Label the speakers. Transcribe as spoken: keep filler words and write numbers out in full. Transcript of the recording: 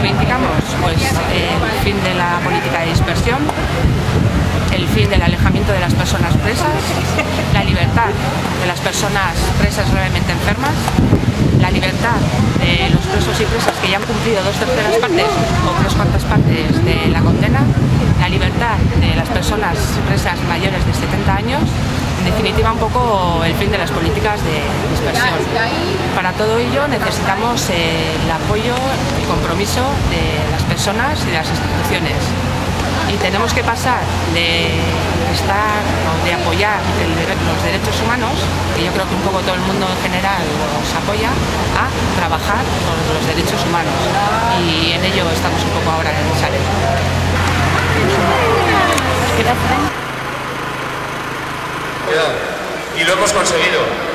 Speaker 1: reivindicamos? Pues eh, el fin de la política de dispersión, el fin del alejamiento de las personas presas, la libertad de las personas presas gravemente enfermas, la libertad de los presos y presas que ya han cumplido dos terceras partes o tres cuartas partes de la condena, la libertad de las personas presas mayores de setenta años, en definitiva un poco el fin de las políticas de dispersión. Para todo ello necesitamos eh, el apoyo, el compromiso de las personas y de las instituciones. Y tenemos que pasar de estar, de apoyar el, los derechos humanos, que yo creo que un poco todo el mundo en general los apoya, a trabajar por los derechos humanos. Y en ello estamos un poco ahora en Sare.
Speaker 2: Y lo hemos conseguido.